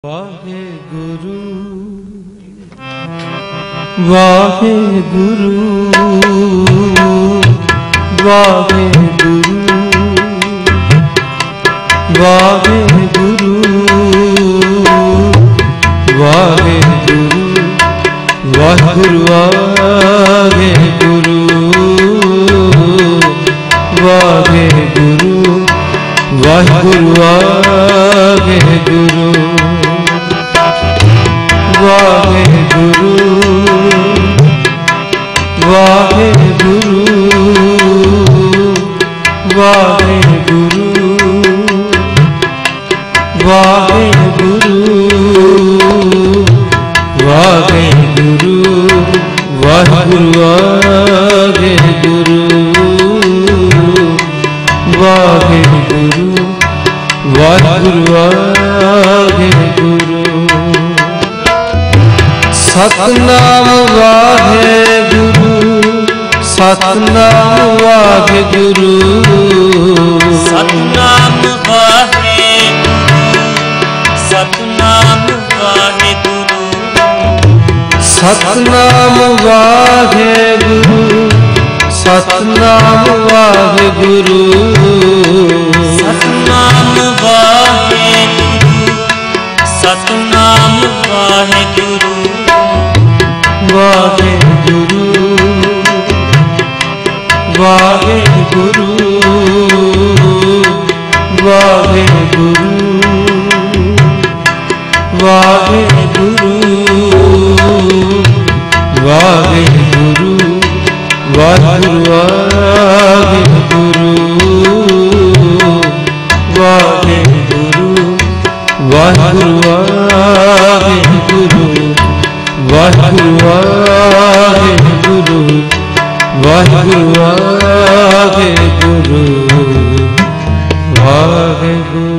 Waheguru Waheguru Waheguru Waheguru Waheguru Waheguru Waheguru Waheguru Waheguru Waheguru Waheguru Waheguru Waheguru Waheguru Waheguru Waheguru Waheguru Waheguru Satnam Waheguru Satnam Waheguru Satnam Waheguru Satnam Waheguru Satnam Waheguru Satnam Waheguru Satnam Waheguru Satnam Waheguru Waheguru Waheguru Waheguru Waheguru Waheguru Waheguru Waheguru Waheguru Waheguru Waheguru Waheguru Waheguru Waheguru